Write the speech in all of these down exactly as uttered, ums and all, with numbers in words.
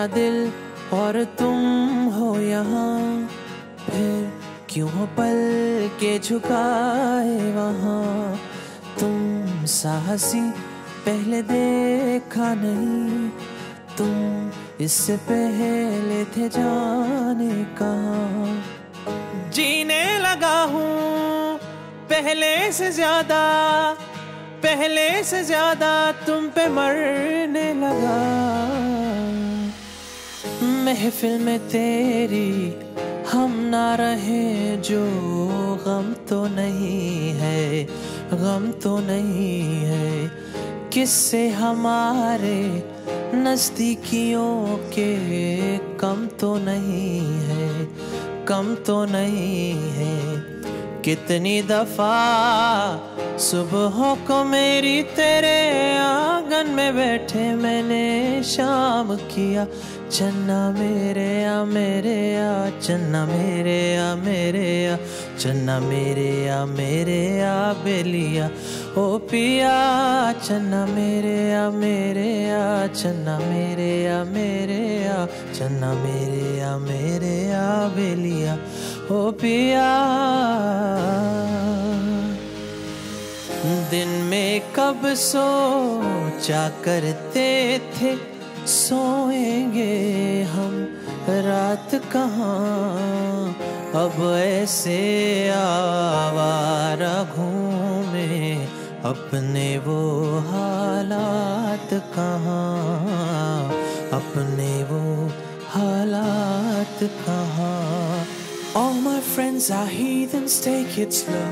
मेरा दिल और तुम हो यहाँ, फिर क्यों हो पल के झुकाए वहाँ। तुम साहसी पहले देखा नहीं, तुम इससे पहले थे जाने कहाँ। जीने लगा हूँ पहले से ज्यादा, पहले से ज्यादा तुम पे मरने लगा। महफिल में तेरी हम ना रहे जो गम तो नहीं है, गम तो नहीं है। किससे हमारे नजदीकियों के कम तो नहीं है, कम तो नहीं है। कितनी दफा सुबहों को मेरी तेरे आंगन में बैठे मैंने शाम किया। चन्ना मेरे आ मेरे आ, चन्ना मेरे आ मेरे आ, चन्ना मेरे आ मेरे आ बेलिया ओ पिया। चन्ना मेरे आ मेरे आ, चन्ना मेरे आ मेरे आ, चन्ना मेरे आ मेरे आ बेलिया ओ पिया। दिन में कब सोचा करते थे सोएंगे हम, रात कहाँ अब ऐसे आवारा घूमे अपने वो हालात कहाँ, अपने वो हालात कहाँ। All my friends are heathens, take it slow.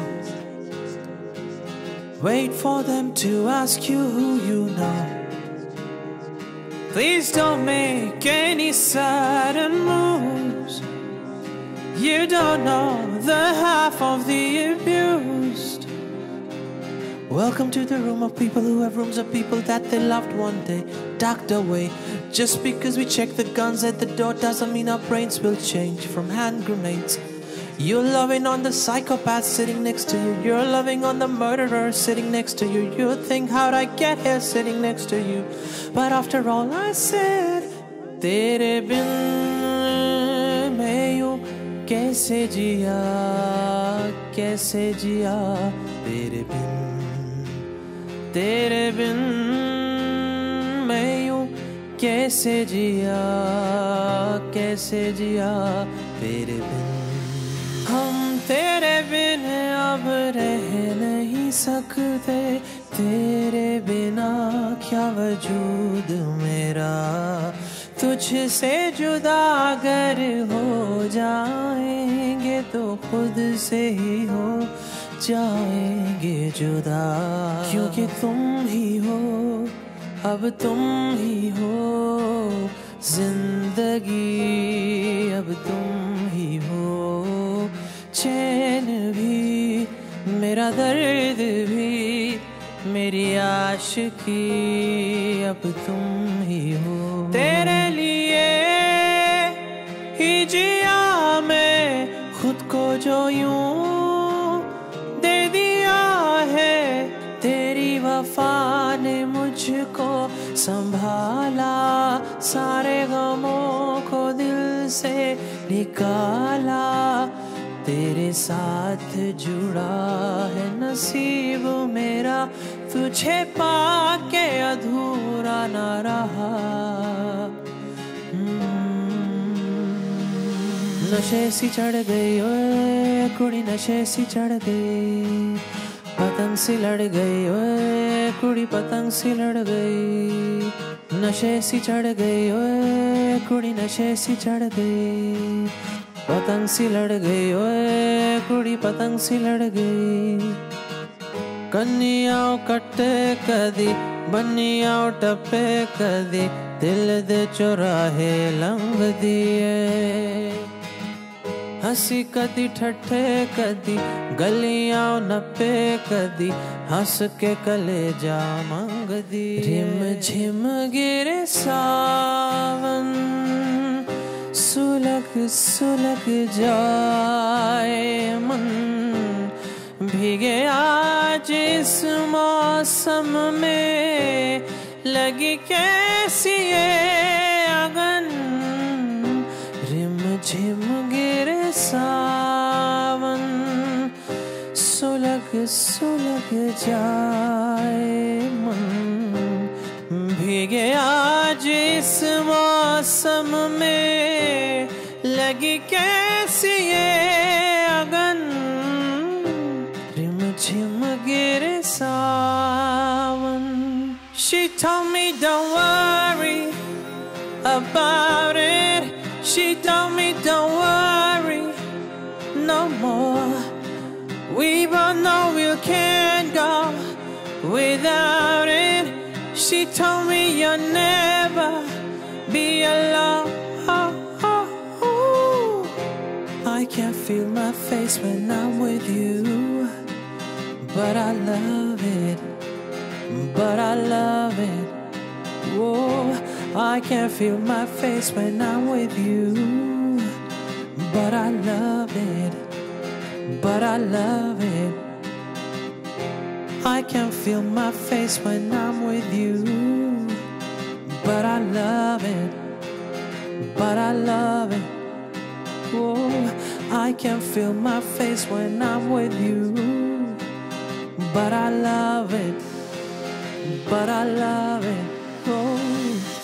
Wait for them to ask you who you know. Please don't make any sudden moves. You don't know the half of the abused. Welcome to the room of people who have rooms of people that they loved one day tucked away. Just because we check the guns at the door doesn't mean our brains will change from hand grenades. You're loving on the psychopath sitting next to you. You're loving on the murderer sitting next to you. You think how'd I get here sitting next to you? But after all I said, तेरे बिन मैं यूं कैसे जिया, कैसे जिया तेरे बिन, तेरे बिन मैं यूं कैसे जिया, कैसे जिया तेरे बिन। हम तेरे बिन अब रह नहीं सकते, तेरे बिना क्या वजूद मेरा। तुझसे जुदा अगर हो जाएंगे तो खुद से ही हो जाएंगे जुदा। क्योंकि तुम ही हो, अब तुम ही हो जिंदगी, अब तुम ही हो चैन भी, मेरा दर्द भी, मेरी आशिकी, अब तुम ही हो। तेरे लिए ही जिया मैं खुद को जो यूं दे दिया है, तेरी वफा ने मुझको संभाला, सारे गमों को दिल से निकाला। तेरे साथ जुड़ा है नसीब मेरा, तुझे पाके अधूरा ना रहा। नशे सी चढ़ गई ओए कुड़ी, नशे सी चढ़ गई, पतंग सी लड़ गई ओए कुड़ी, पतंग सी लड़ गई। नशे सी चढ़ गई ओए कुड़ी, नशे सी चढ़ गई, पतंग सी लड़ गई ओए कुड़ी, पतंग सी लड़ गई। कन्नियाओ कट्टे कदी, बन्नियाओ टप्पे कदी, दिल दे चौराहे लंघ दिए। हंसी कदी ठट्ठे कदी, गलियां नप्पे कदी, हंस के कलेजा मंग दी। रिम झिम गिरे सावन, सुलग सुलग जाए मन, भीगे आज इस मौसम में, लगी कैसी ये अगन। झिम गिरे सावन, सुलग सुलग जाए मन। भीगे आज इस मौसम में, लगी कैसी ये अगन। रिम झिम गिरे सावन। She told me don't worry about it. She told me don't worry no more. We both know we can't go without it. She told me you'll never be alone. I can feel my face when I'm with you, but I love it, but I love it. Whoa, I can feel my face when I'm with you, but I love it, but I love it. I can feel my face when I'm with you, but I love it, but I love it. Whoa, I can feel my face when I'm with you, but I love it, but I love it. Oh.